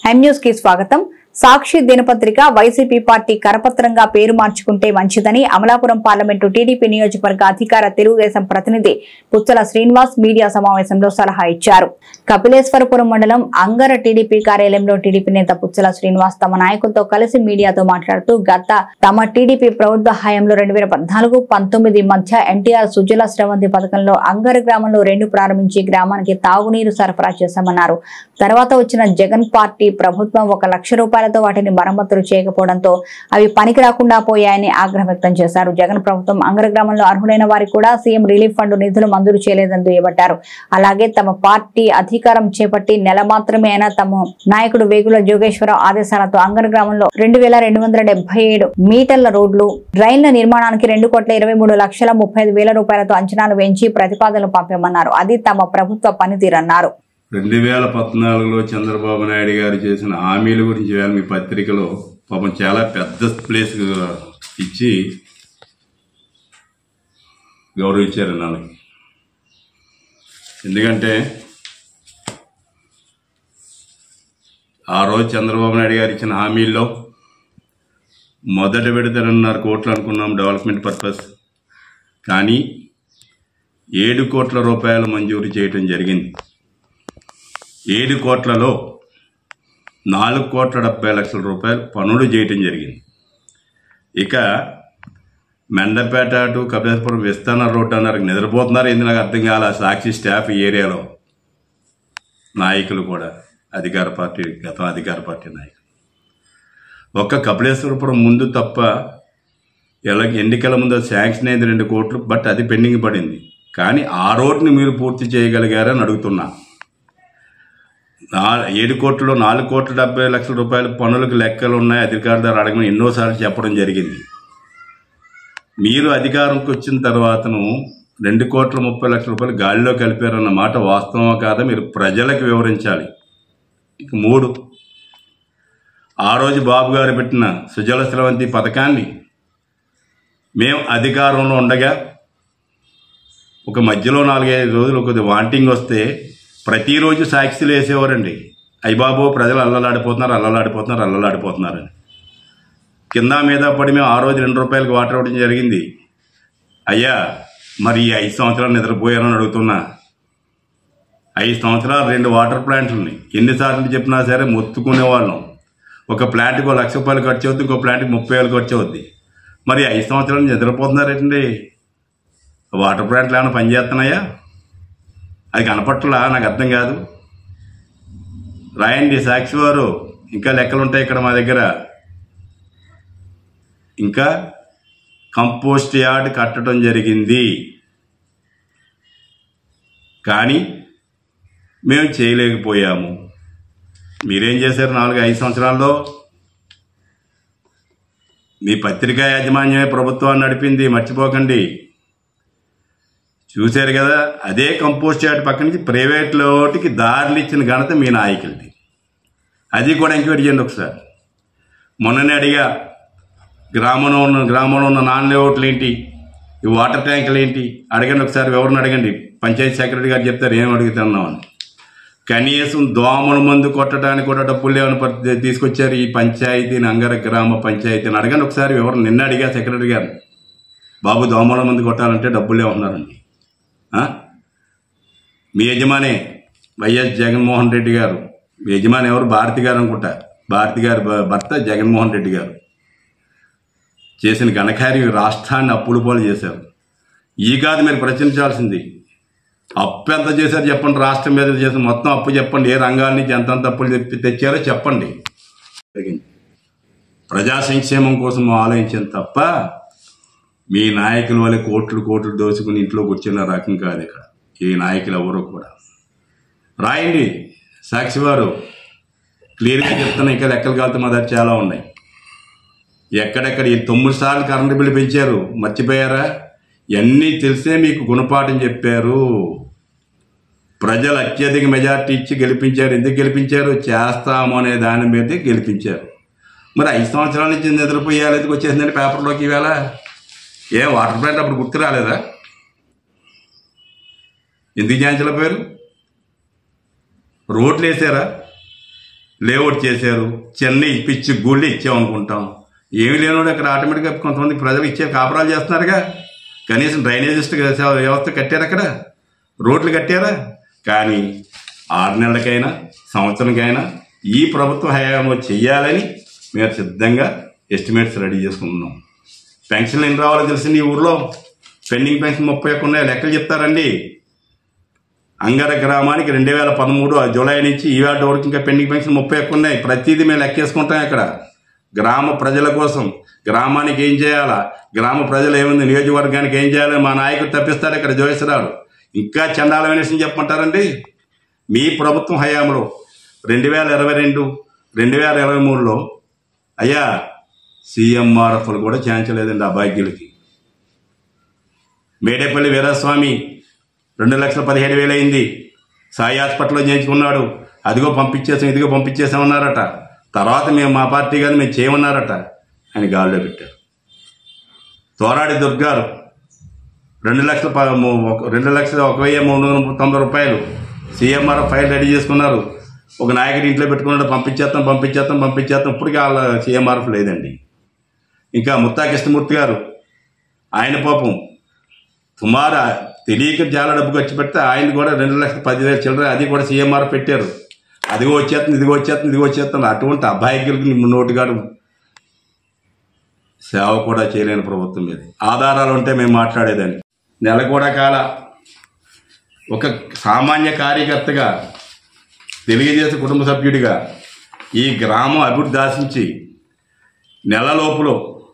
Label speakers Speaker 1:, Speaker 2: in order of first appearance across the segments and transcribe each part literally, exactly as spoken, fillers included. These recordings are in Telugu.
Speaker 1: ఎం న్యూస్ కి స్వాగతం. సాక్షి దినపత్రిక వైసీపీ పార్టీ కరపత్రంగా పేరు మార్చుకుంటే మంచిదని అమలాపురం పార్లమెంటు టీడీపీ నియోజకవర్గ అధికార తెలుగుదేశం ప్రతినిధి పుచ్చల శ్రీనివాస్ మీడియా సమావేశంలో సలహా ఇచ్చారు. కపిలేశ్వరపురం మండలం అంగర టీడీపీ కార్యాలయంలో టీడీపీ నేత పుచ్చల శ్రీనివాస్ తమ నాయకులతో కలిసి మీడియాతో మాట్లాడుతూ గత తమ టీడీపీ ప్రభుత్వ హయాంలో రెండు వేల పద్నాలుగు పంతొమ్మిది మధ్య ఎన్టీఆర్ సుజల స్రవంతి పథకంలో అంగర గ్రామంలో రెండు ప్రారంభించి గ్రామానికి తాగునీరు సరఫరా చేశామన్నారు. తర్వాత వచ్చిన జగన్ పార్టీ ప్రభుత్వం ఒక లక్ష రూపాయలతో వాటిని మరమ్మతులు చేయకపోవడంతో అవి పనికి రాకుండా పోయాయని ఆగ్రహం వ్యక్తం చేశారు. జగన్ ప్రభుత్వం అంగర గ్రామంలో అర్హులైన వారికి కూడా సీఎం రిలీఫ్ ఫండ్ నిధులు మంజూరు చేయలేదని దుయ్యబట్టారు. అలాగే తమ పార్టీ అధికారం చేపట్టి నెల మాత్రమే అయినా తమ నాయకుడు వేగుల జోగేశ్వరరావు ఆదేశాలతో అంగర గ్రామంలో రెండు వేల రెండు వందల డెబ్బై ఏడు మీటర్ల రోడ్లు డ్రైన్ల నిర్మాణానికి రెండు కోట్ల ఇరవై మూడు లక్షల ముప్పై ఐదు వేల రూపాయలతో అంచనాలు వేయించి ప్రతిపాదనలు పంపామన్నారు. అది తమ ప్రభుత్వ పనితీరన్నారు.
Speaker 2: రెండు వేల పద్నాలుగులో చంద్రబాబు నాయుడు గారు చేసిన హామీల గురించి వేళ మీ పత్రికలో పాపం చాలా పెద్ద ప్లేస్ ఇచ్చి గౌరవించారు నాన్నకి. ఎందుకంటే ఆ రోజు చంద్రబాబు నాయుడు గారు ఇచ్చిన హామీల్లో మొదట విడత రెండున్నర కోట్లు అనుకున్నాం డెవలప్మెంట్ పర్పస్, కానీ ఏడు కోట్ల రూపాయలు మంజూరు చేయటం జరిగింది. ఏడు కోట్లలో నాలుగు కోట్ల డెబ్బై లక్షల రూపాయలు పనులు చేయటం జరిగింది. ఇక మెండపేట టు కపిలేశ్వరం విస్తరణ రోడ్డు అన్నారు, నిద్రపోతున్నారు. ఎందుకు నాకు అర్థం కాల. సాక్షి స్టాఫ్ ఈ ఏరియాలో నాయకులు కూడా అధికార పార్టీ గత అధికార పార్టీ నాయకులు ఒక్క కపిలేశ్వరపురం ముందు తప్ప ఎలా ఎన్నికల ముందు శాంక్షన్ అయింది రెండు కోట్లు, బట్ అది పెండింగ్ పడింది. కానీ ఆ రోడ్ని మీరు పూర్తి చేయగలిగారని అడుగుతున్నా. నా ఏడు కోట్లలో నాలుగు కోట్ల డెబ్బై లక్షల రూపాయల పనులకు లెక్కలు ఉన్నాయి. అధికారుల ద్వారా అడగమని ఎన్నోసార్లు చెప్పడం జరిగింది. మీరు అధికారంకి వచ్చిన తర్వాతను రెండు కోట్ల ముప్పై లక్షల రూపాయలు గాలిలో కలిపారన్న మాట వాస్తవం కాదా మీరు ప్రజలకు వివరించాలి. ఇక మూడు, ఆ రోజు బాబు గారు పెట్టిన సుజల స్రవంతి పథకాన్ని మేము అధికారంలో ఉండగా ఒక మధ్యలో నాలుగైదు రోజులు కొద్దిగా వాంటింగ్ వస్తే ప్రతిరోజు సాక్షిలు వేసేవారండి. అయ్యబాబు ప్రజలు అల్లలాడిపోతున్నారు అల్లలాడిపోతున్నారు అల్లలాడిపోతున్నారని. కింద మీద పడి మేము ఆ రోజు రెండు రూపాయలకు వాటర్ ఇవ్వడం జరిగింది. అయ్యా మరి ఈ ఐదు సంవత్సరాలు నిద్రపోయారని అడుగుతున్నా. ఐదు సంవత్సరాలు రెండు వాటర్ ప్లాంట్లు ఉన్నాయి. ఎన్నిసార్లు చెప్పినా సరే మొత్తుకునేవాళ్ళం. ఒక ప్లాంట్కి ఒక లక్ష రూపాయలు ఖర్చు అవుద్ది, ఇంకో ప్లాంట్కి ముప్పై వేలు ఖర్చు అవుద్ది. మరి ఐదు సంవత్సరాలు నిద్రపోతున్నారేంటండి? వాటర్ ప్లాంట్లు ఏమైనా పనిచేస్తున్నాయా? అది కనపట్లా, నాకు అర్థం కాదు. రాయండి సాక్షి వారు, ఇంకా లెక్కలు ఉంటాయి ఇక్కడ మా దగ్గర. ఇంకా కంపోస్ట్ యార్డ్ కట్టడం జరిగింది, కానీ మేము చేయలేకపోయాము. మీరేం చేశారు నాలుగు ఐదు సంవత్సరాల్లో? మీ పత్రికా యాజమాన్యమే ప్రభుత్వాన్ని నడిపింది, మర్చిపోకండి. చూశారు కదా. అదే కంపోస్ట్ యార్డ్ పక్క నుంచి ప్రైవేట్ లోటికి దారులు ఇచ్చిన ఘనత మీ నాయకులది. అది కూడా ఎంక్వైరీ చేయండి ఒకసారి. మొన్ననే అడిగా, గ్రామంలో ఉన్న గ్రామంలో ఉన్న నాన్ లేఅవుట్లు ఏంటి, ఈ వాటర్ ట్యాంకులు ఏంటి అడగండి ఒకసారి. ఎవరిని అడగండి, పంచాయతీ సెక్రటరీ గారు చెప్తారు ఏం అడుగుతున్నామని. కనీసం దోమల మందు కొట్టడానికి కూడా డబ్బులు లేవని తీసుకొచ్చారు ఈ పంచాయతీని, అంగర గ్రామ పంచాయతీని. అడగండి ఒకసారి. ఎవరు నిన్న అడిగా సెక్రటరీ గారు, బాబు దోమల మందు కొట్టాలంటే డబ్బులు లేవున్నారండి. మీ యజమానే వైఎస్ జగన్మోహన్ రెడ్డి గారు, మీ యజమాని ఎవరు? భారతి గారు అనుకుంటా. భారతి గారి భర్త జగన్మోహన్ రెడ్డి గారు చేసిన ఘనకార్యం రాష్ట్రాన్ని అప్పులు పాలు చేశారు. ఈ కాదు మీరు ప్రశ్నించాల్సింది. అప్పు ఎంత చేశారు చెప్పండి. రాష్ట్రం మీద చేసిన మొత్తం అప్పు చెప్పండి. ఏ రంగాల నుంచి ఎంతంత అప్పులు తెప్పి తెచ్చారో చెప్పండి. ప్రజా సంక్షేమం కోసం ఆలోచించాను తప్ప మీ నాయకుల వల్ల కోట్లు కోట్లు దోచుకుని ఇంట్లో కూర్చున్న రకం కాదు ఇక్కడ ఈ నాయకులు ఎవరో కూడా. రాయండి సాక్షి వారు, క్లియర్గా చెప్తున్నా. ఇంకా లెక్కలు కాలితే మా దగ్గర చాలా ఉన్నాయి. ఎక్కడెక్కడ ఈ తొమ్మిది సార్లు కరెంటు బిల్లు పెంచారు, మర్చిపోయారా? ఇవన్నీ తెలిసే మీకు గుణపాఠం చెప్పారు. ప్రజలు అత్యధిక మెజార్టీ ఇచ్చి గెలిపించారు. ఎందుకు గెలిపించారు? చేస్తాము అనే దాని మీదే గెలిపించారు. మరి ఐదు సంవత్సరాల నుంచి నిద్రపోయాలి ఎందుకు వచ్చేసిందండి పేపర్లోకి ఈవేళ? ఏ వాటర్ ప్లాంట్ అప్పుడు గుర్తు రాలేదా? ఎందుకు చేయించలేకపోయారు? రోడ్లు వేసారా? లేఅవుట్ చేశారు, చెన్నై ఇప్పించి గూళ్ళు ఇచ్చామనుకుంటాం. ఏమి లేనోడు అక్కడ ఆటోమేటిక్గా కొంతమంది ప్రజలు ఇచ్చే కాపురాలు చేస్తున్నారుగా. కనీసం డ్రైనేజిస్ట్ వ్యవస్థ కట్టారు, అక్కడ రోడ్లు కట్టారా? కానీ ఆరు నెలలకైనా సంవత్సరానికైనా ఈ ప్రభుత్వ హయాంలో చెయ్యాలని మేము సిద్ధంగా ఎస్టిమేట్స్ రెడీ చేసుకుంటున్నాం. పెన్షన్లు ఎన్ని రావాలో తెలిసింది. ఈ ఊర్లో పెండింగ్ పెన్షన్ ముప్పై ఒక్క ఉన్నాయి. లెక్కలు చెప్తారండి. అంగర గ్రామానికి రెండు వేల పదమూడు జూలై నుంచి ఈ వాటి వరకు ఇంకా పెండింగ్ పెన్షన్ ముప్పై ఒక్క ఉన్నాయి. ప్రతిదీ మేము లెక్కేసుకుంటాం. ఇక్కడ గ్రామ ప్రజల కోసం గ్రామానికి ఏం చేయాలా, గ్రామ ప్రజలు ఏముంది, నియోజకవర్గానికి ఏం చేయాలని మా నాయకుడు తప్పిస్తాడు ఇక్కడ జోగేశ్వరరావు. ఇంకా చండాలమైన విషయం చెప్పమంటారండి. మీ ప్రభుత్వం హయాంలో రెండు వేల ఇరవై రెండు రెండు వేల ఇరవై మూడులో అయ్యా సీఎంఆర్ఎఫ్లు కూడా చేయించలేదండి అభాగ్యులకి. మేడేపల్లి వీరస్వామి రెండు లక్షల పదిహేడు వేలు అయింది. సాయి హాస్పిటల్లో చేయించుకున్నాడు. అదిగో పంపించేసాం, ఇదిగో పంపించేసామన్నారట. తర్వాత మేము మా పార్టీ కానీ మేము చేయమన్నారట అని గాల్లో పెట్టారు. తోరాడి దుర్గారు రెండు లక్షల రెండు లక్షల ఒక వెయ్యి మూడు వందల తొంభై రూపాయలు సీఎంఆర్ఎఫ్ ఫైల్ రెడీ చేసుకున్నారు. ఒక నాయకుడి ఇంట్లో పెట్టుకున్నాడు, పంపించేస్తాం పంపించేస్తాం పంపించేస్తాం. ఇప్పటికీ వాళ్ళ సీఎంఆర్ఎఫ్ లేదండి. ఇంకా ముత్తా కృష్ణమూర్తి గారు, ఆయన పాపం సుమారు తెలియక చాలా డబ్బు ఖర్చు పెడితే ఆయన కూడా రెండు లక్షల పదివేలు చిల్లర, అది కూడా సీఎంఆర్ పెట్టారు. అదిగో వచ్చేస్తుంది, ఇదిగో వచ్చేస్తుంది, ఇదిగో వచ్చేస్తుంది. అటువంటి అబ్బాయికి నోటిగాడు సేవ కూడా చేయలేని ప్రభుత్వం మీద ఆధారాలు ఉంటే మేము మాట్లాడేదాన్ని. నెల కూడా కాల ఒక సామాన్య కార్యకర్తగా, తెలుగుదేశం కుటుంబ సభ్యుడిగా ఈ గ్రామం అభివృద్ధి ఆశించి నెల లోపల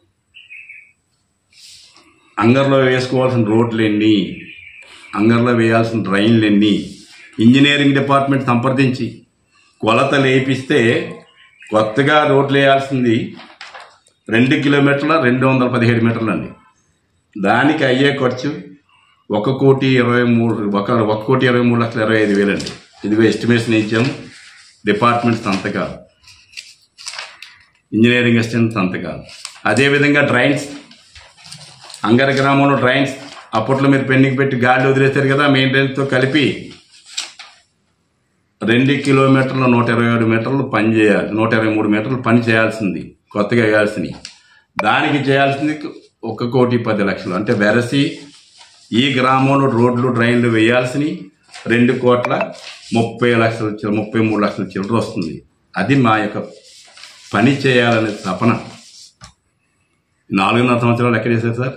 Speaker 2: అంగర్లో వేసుకోవాల్సిన రోడ్లు ఎన్ని, అంగర్లో వేయాల్సిన డ్రైన్లు ఎన్ని, ఇంజనీరింగ్ డిపార్ట్మెంట్ సంప్రదించి కొలతలు వేయిస్తే కొత్తగా రోడ్లు వేయాల్సింది రెండు కిలోమీటర్ల రెండు వందల పదిహేడు మీటర్లు అండి. దానికి అయ్యే ఖర్చు ఒక కోటి ఇరవై మూడు ఒక ఒక కోటి ఇరవై మూడు లక్షల ఇరవై ఐదు వేలు అండి. ఇదిగో ఎస్టిమేషన్ ఇచ్చాము. డిపార్ట్మెంట్ సంతకాలు, ఇంజనీరింగ్ అసిస్టెంట్ సంతకాలు. అదేవిధంగా డ్రైన్స్, అంగర గ్రామంలో డ్రైన్స్ అప్పట్లో మీరు పెండింగ్ పెట్టి గాలి వదిలేస్తారు కదా, మెయిన్ డ్రైన్స్తో కలిపి రెండు కిలోమీటర్ల నూట ఇరవై ఏడు మీటర్లు పని చేయాలి. నూట ఇరవై మూడు మీటర్లు పని చేయాల్సింది, కొత్తగా వేయాల్సింది. దానికి చేయాల్సింది ఒక కోటి పది లక్షలు. అంటే వెరసి ఈ గ్రామంలో రోడ్లు డ్రైన్లు వేయాల్సినవి రెండు కోట్ల ముప్పై లక్షల ముప్పై మూడు లక్షల చిల్లర వస్తుంది. అది మా యొక్క పని చేయాలనే తపన. నాలుగున్నర సంవత్సరాలు ఎక్కడ చేశారు సార్?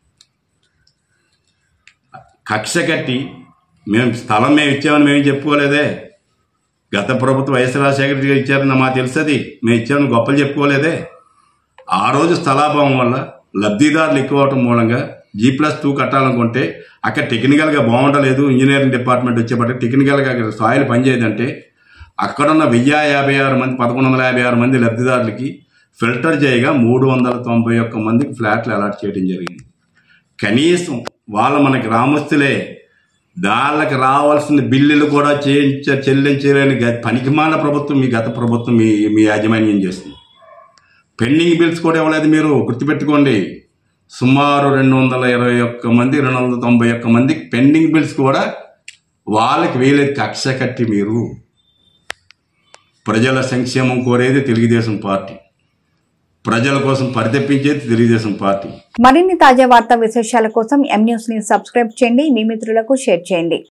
Speaker 2: కక్ష కట్టి మేము స్థలం మేము ఇచ్చామని మేము చెప్పుకోలేదే. గత ప్రభుత్వం వైఎస్ రాజశేఖర రెడ్డి గారు ఇచ్చారని మాకు తెలుస్తుంది. మేము ఇచ్చామని గొప్పలు చెప్పుకోలేదే. ఆ రోజు స్థలాభావం వల్ల లబ్ధిదారులు ఎక్కువ అవటం మూలంగా జీ ప్లస్ టూ కట్టాలనుకుంటే అక్కడ టెక్నికల్గా బాగుండలేదు. ఇంజనీరింగ్ డిపార్ట్మెంట్ వచ్చేపటికి టెక్నికల్గా అక్కడ సాయిల్ పనిచేయదంటే అక్కడున్న వెయ్యి యాభై ఆరు మంది పదకొండు వందల యాభై ఆరు మంది లబ్ధిదారులకి ఫిల్టర్ చేయగా మూడు వందల తొంభై ఒక్క మందికి ఫ్లాట్లు అలాట్ చేయడం జరిగింది. కనీసం వాళ్ళ మన గ్రామస్తులే దాళ్ళకి రావాల్సిన బిల్లులు కూడా చేయించ చెల్లించలేని పనికిమాల ప్రభుత్వం మీ గత ప్రభుత్వం మీ మీ యాజమాన్యం చేస్తుంది. పెండింగ్ బిల్స్ కూడా ఇవ్వలేదు. మీరు గుర్తుపెట్టుకోండి, సుమారు రెండు వందల ఇరవై ఒక్క మంది రెండు వందల తొంభై ఒక్క మంది పెండింగ్ బిల్స్ కూడా వాళ్ళకి వేయలేదు. కక్ష కట్టి మీరు ప్రజల సంక్షేమం కోరేది తెలుగుదేశం పార్టీ, ప్రజల కోసం పరితపించేది తెలుగుదేశం పార్టీ.
Speaker 1: మరిన్ని తాజా వార్తా విశేషాల కోసం ఎం న్యూస్ ని సబ్స్క్రైబ్ చేయండి, మీ మిత్రులకు షేర్ చేయండి.